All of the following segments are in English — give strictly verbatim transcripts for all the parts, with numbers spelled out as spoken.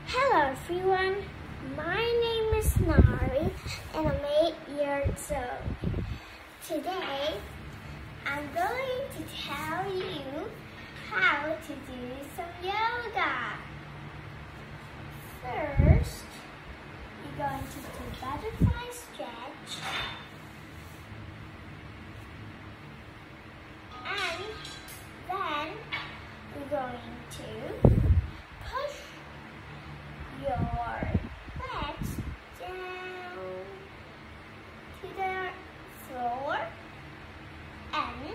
Hello everyone, my name is Nari and I'm eight years old. Today I'm going to tell you how to do some yoga. First, you're going to do butterfly stretch and then you're going to push your legs down to the floor and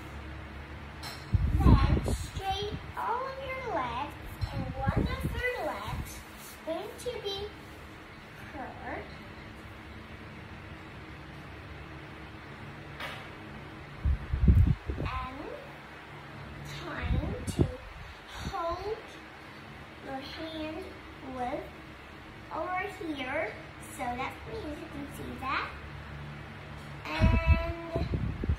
then straight all of your legs, and one of your legs is going to be curved. And time to hold your hand with over here, so that means you can see that. And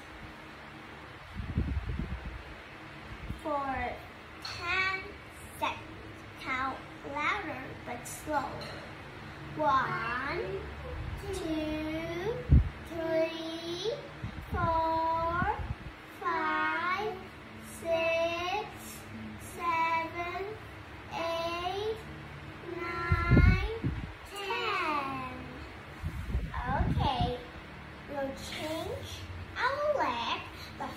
for ten seconds, count louder but slower. One, two, three, four, five, six, seven, eight, nine, ten. Okay, we'll change our leg. But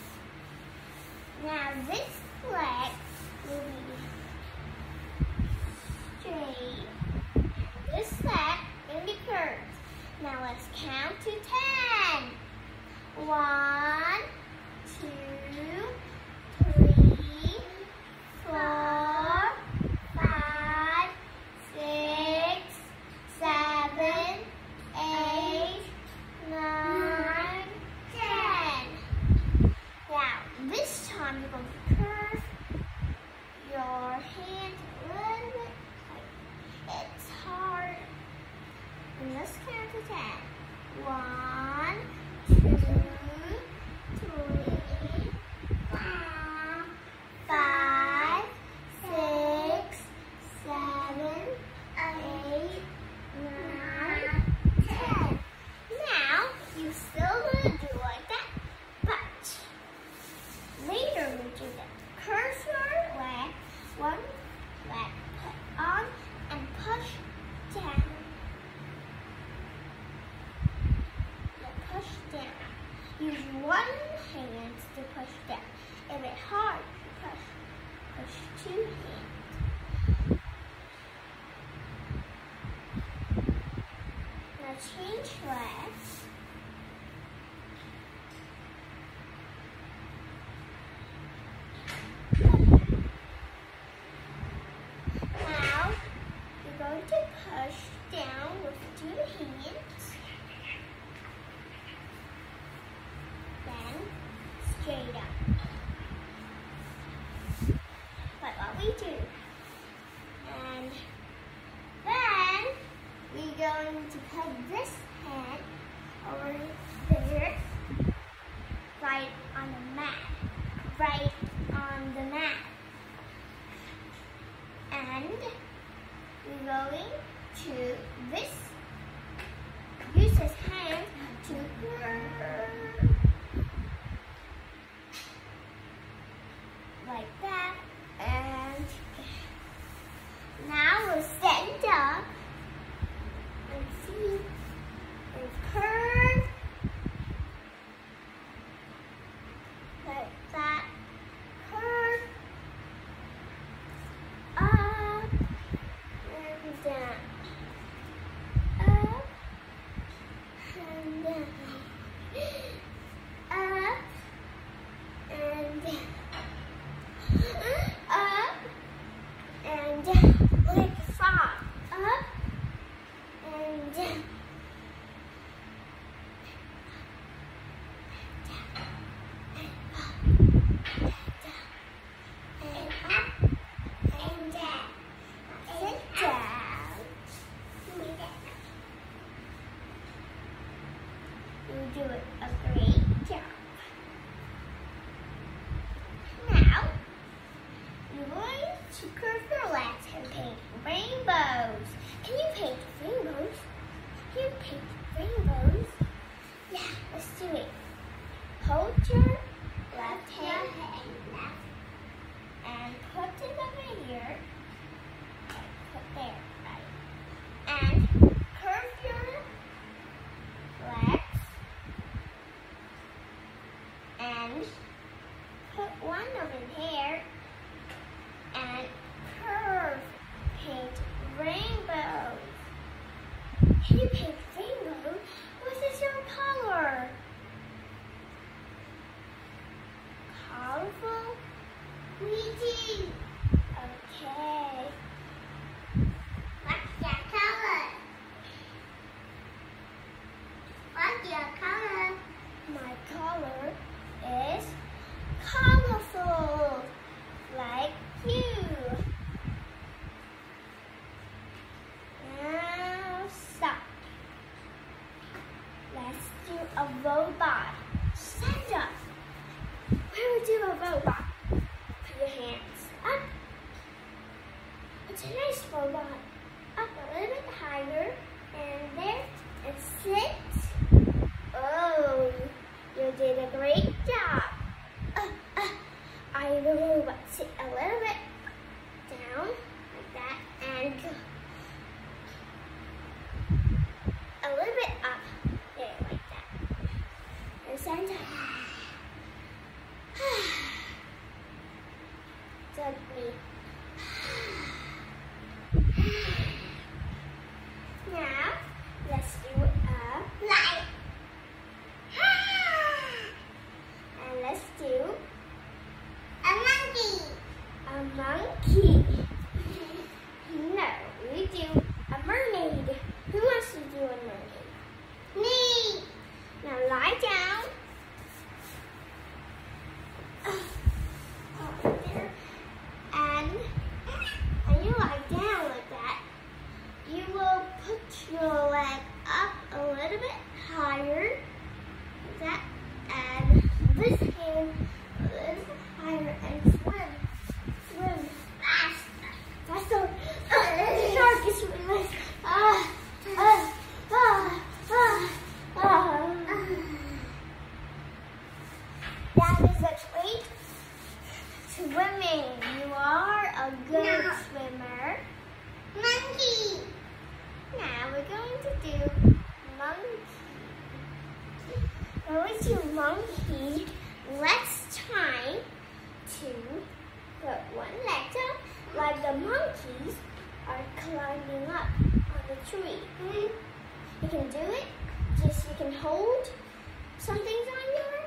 now this leg will be straight. This leg will be curved. Now let's count to ten. One, two, three, four, five, six, seven, eight, nine, ten. Now, this time you're going to curve your hand a little bit. It's hard. And let's count to ten. One, two, three, four, five, six, seven, eight, nine, ten. Now, you still gonna do like that, but later we do that. Curve your leg, one leg put on and push down. You push down. Use one hand to push down. If it's hard, push. Push two hands. Now change legs. Now you're going to push down with two hands. Then straight up. Like what we do. And then we're going to put this hand over there, right on the mat. Right on the mat. And we're going to this, use his hand to curve like that. And now we'll stand up and see and curve like that. Curve up and down. Up and down. Up and down. Up and down. Like five. rainbows. Can you paint rainbows? Can you paint rainbows? Yeah, let's do it. Hold your left hand and put it over here. Put there, right? And curve your legs and put one over here and curve. Paint rainbows. Can you paint rainbows? What is your color? Colorful? Green. Okay. What's your color? What's your color? My color is colorful, like you. Now stop. Let's do a robot. Stand up. When we do a robot, put your hands up. It's a nice robot. Up a little bit higher, and there, and sit. Oh, you did a great job. Uh, uh, I the robot sit a little bit down, like that, and a little bit up, there, like that. And stand up. Gently. Now, let's do a light. And let's do a monkey. A monkey. No, we do a mermaid. Who wants to do a mermaid? Me. Now lie down. Oh, there. And when you lie down like that, you will put your leg up a little bit higher, like that, and this hand a little bit higher, and swim, swim fast, faster. Uh, shark is swimming. Ah, ah, ah, ah, ah. That is a great swimming. You are a good no. swimmer. Monkey. Now we're going to do monkey. When we do monkey, let's try to put one leg up like the monkeys are climbing up on the tree. Mm-hmm. You can do it. Just you can hold some things on your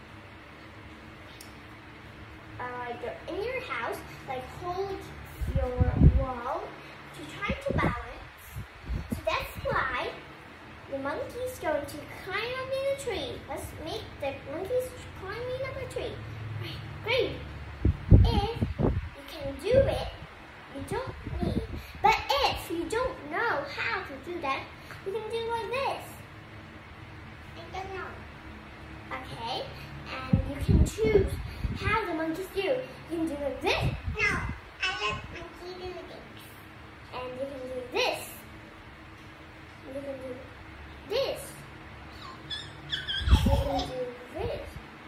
uh, like you're in your house, like hold your wall to try to balance. So that's why the monkey's going to climb up in the tree. Let's make the monkeys climbing up a tree. Right, great. If you can do it, you don't need. But if you don't know how to do that, you can do like this. I don't know. Okay, and you can choose how the monkeys do. You can do like this. No, I let monkey do this. And you can do this. You can do this. You can do this.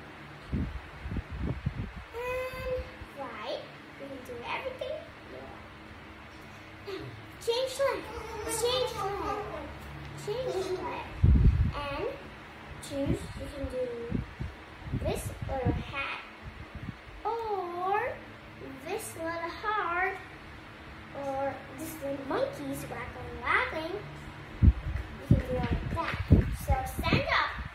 And right, you can do everything. Now, change leg. Change leg. Change leg. And choose, you can do this little hat or this little heart or this little monkey's whack on laughing. You can do it like that. So stand up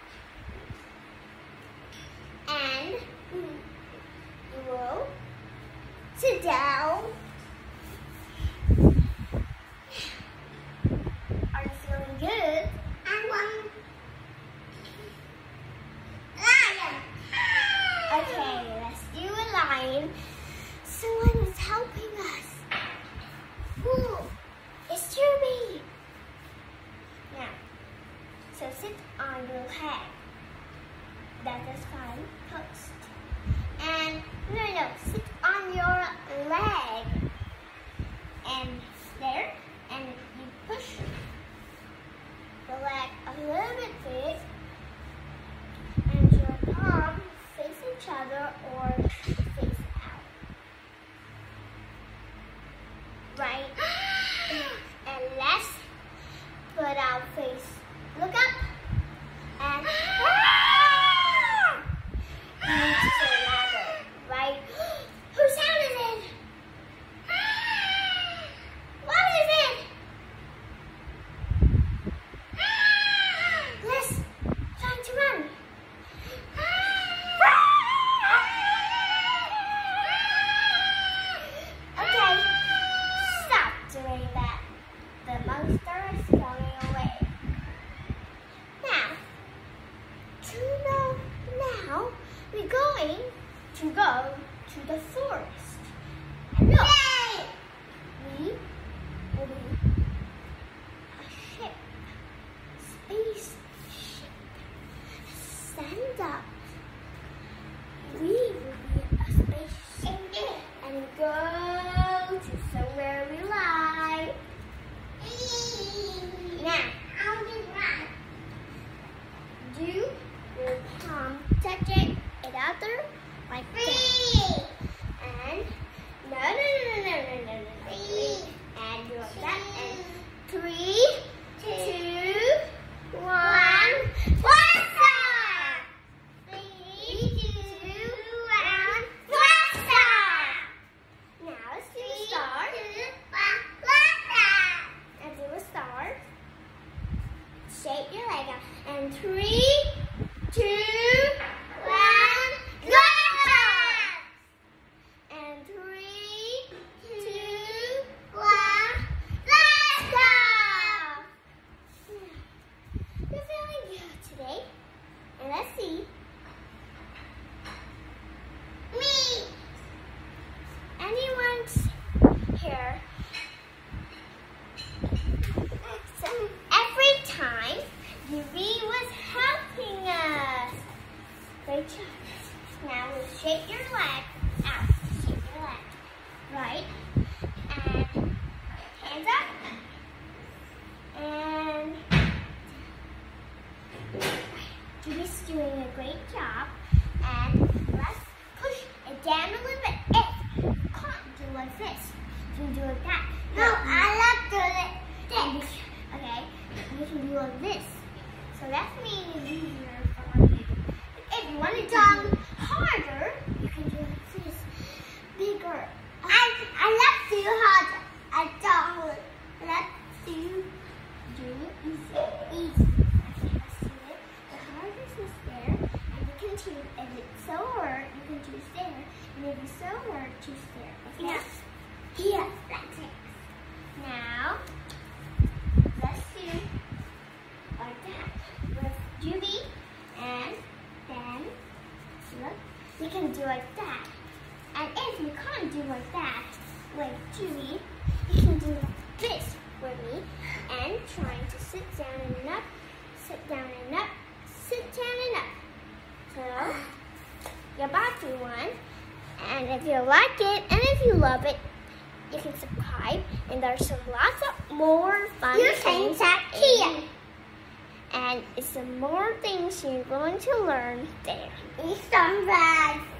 and you will sit down. Are you feeling good? I want lion. Okay, let's do a lion. Someone is helping us. Ooh, it's Reup. Now, so sit on your head. That is fine. Post. And no, no, sit on your leg. And there, and saying that the monster is going away. Now, to know now, we're going to go to the forest. And look, we will be a ship, space ship. Stand up. We will be a spaceship and go to somewhere we like. Now, how do that? Do your palm touch it, it out there like that. And no, no, no, no, no, no, no, no. And do like that. And three, two, one, blast off! Three, two, one, blast off! Now let's do a star. And do a star. Shake your leg out. And three, two, one, blast off! And three, two, one, blast off! You're feeling good today. And let's see. Me! Anyone's here. So every time, Reup was helping us. Great job. Now we'll shake your leg out. Shake your leg. Right. And hands up. And Reup's doing a great job. And let's push it down a little bit. If you can't do like this, you can do like that. No, I love doing it this. Okay, you can do like this. So that means it's easier for you. If you want it done harder, you can do like this. Bigger. I I love to do harder. I don't let you do it easy. Easy. Okay, let's do it. The hardest is there. And you can choose. If it's so hard, you can choose there. And if it's so hard, choose there. Okay? Yes. Yes, that's it. Now, let's do like that with Reup, and then look, we can do like that. And if you can't do like that with Reup, you can do like this with me and trying to sit down and up, sit down and up, sit down and up. So, you're about to one. And if you like it and if you love it, you can subscribe, and there's some lots of more fun you things here. And it's some more things you're going to learn there. It's some